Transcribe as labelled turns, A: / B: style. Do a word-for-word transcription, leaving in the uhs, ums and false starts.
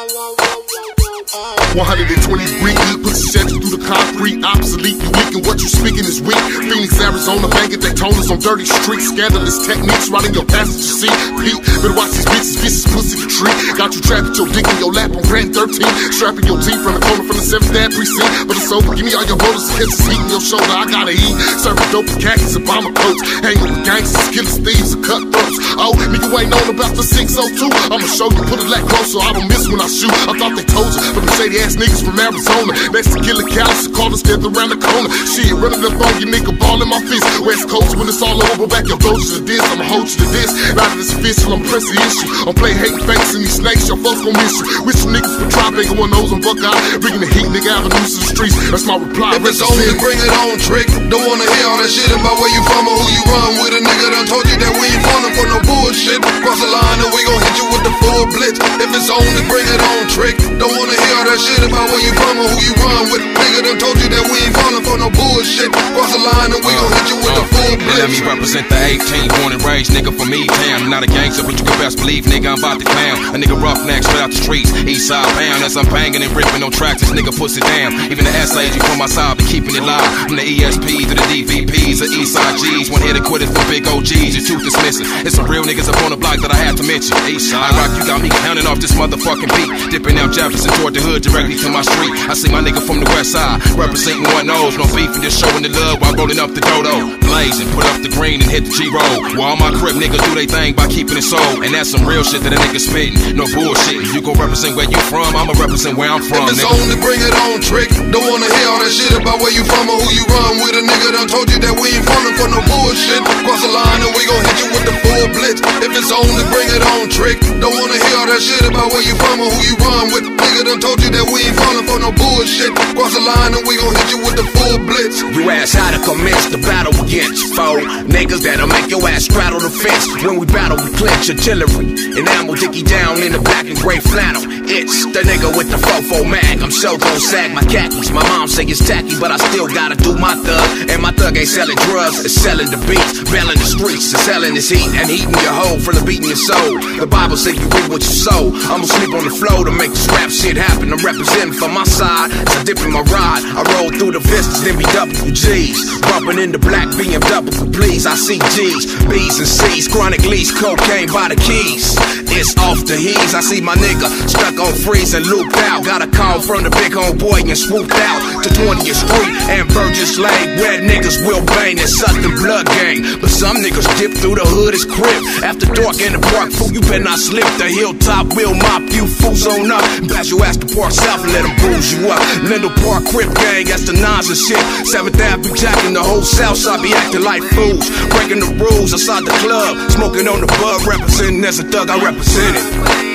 A: one hundred twenty degree heat, pussy sets you through the concrete. Obsolete, you weak, and what you speaking is weak. Phoenix, Arizona, bank at Daytona's on dirty streets. Scandalous techniques, riding your passenger seat. Pete, better watch these bitches, bitches, pussy the tree. Got you trapped with your dick in your lap on Grand thirteen. Strapping your teeth from the corner from the seventh Ave precinct. But it's over, give me all your voters, kids is heating your shoulder. I gotta eat, serving dope with khakis and bomber coats. Hanging with gangsters, killers, thieves, and cutthroats. Oh, nigga, you ain't known about the six oh two. I'ma show you, put it that close so I don't miss when I shoot. I thought they told you, but them shady ass niggas from Arizona. Next to Killer Callus, call us death around the corner. Shit, running up on you, nigga, ball in my fist. West Coast, when it's all over, back your roads to this. I'ma hold you to this. Out of this official, I'm pressing the issue. I'm play hating fakes and these snakes, your folks gon' miss you. Wish you niggas would try, bigger one nose and buck out. Bringing the heat, nigga, avenues to the streets. That's my reply.
B: If it's only bring it on, trick. Don't wanna hear all that shit about where you from or who you run with. A nigga done told you that we ain't falling for no bullshit. Cross the line and we gon' hit you with the full blitz. If it's only bring it on, trick. Don't wanna hear all that shit about where you from or who you run with. Nigga done told you that we ain't falling for no bullshit. Cross the line and we gon' hit you with the full blitz.
C: Let me represent the eighteen, born and raised nigga from E-Town. I'm not a gangster, but you can best believe, nigga, I'm about to clown. A nigga rough neck straight out the streets, east side bound. As I'm banging and ripping on tracks, this nigga puts it down. Even the S As you from my side be keeping it live. From the E S P to the D V Ps, the East Side Gs. One hit to quit it for big O Gs, your tooth is missing. It's some real niggas up on the block that I had to mention. iroc, you got me counting off this motherfucking beat. Dipping out Jefferson toward the hood directly to my street. I see my nigga from the west side, representing one nose. No beef and just showing the love while rolling up the dodo. Blazing, put up the green and hit the G-roll. While all my crib niggas do they thing by keeping it sold. And that's some real shit that a nigga spitting. No bullshit. You gon' represent where you from, I'ma represent where I'm from.
B: If it's
C: nigga.
B: only bring it on, trick. Don't wanna hear all that shit about where you from or who you run with. A nigga done told you that we ain't falling for no bullshit. Cross the line and we gon' hit you with the full blitz. If it's only bring it on, trick. Don't wanna hear all that shit about where you from or who you run with. Nigga done told you that we ain't falling for no bullshit. Cross the line and we gon' hit you with the full blitz.
D: You ask how to commence the battle against foe. Niggas that'll make your ass straddle the fence. When we battle, we clinch artillery. Enamel dicky down in the black and gray flannel. It's the nigga with the fofo mag. I'm so gon' sag my khakis. My mom say it's tacky, but I still gotta do my thug. And my thug ain't selling drugs, it's selling the beats. Belling the streets, it's selling this heat. And heating your hoe from the beating your soul. The Bible say you reap what you sow. I'ma sleep on the floor to make this rap shit happen. I'm representing for my side, as I dip in my ride. I roll through the vistas, then be W Gs. Bumping in the black B M W, please. I see G's, B's and C's. Chronic lease, cocaine by the keys. It's off the he's. I see my nigga stuck on freeze and looped out. Got a call from the big homeboy and swooped out to twentieth street and Burgess Lane, where niggas will bang and suck the blood gang. But some niggas dip through the hood as crib. After dark in the park, fool, you better not slip. The hilltop will mop you fools on up. Pass your ass to Park South and let them bruise you up. Lindell Park Crip gang, that's the nines and shit. seventh Avenue jacking the whole South Side, be acting like fools. Breaking the rules outside the club, smoking on the bud, representing as a thug, I represent it.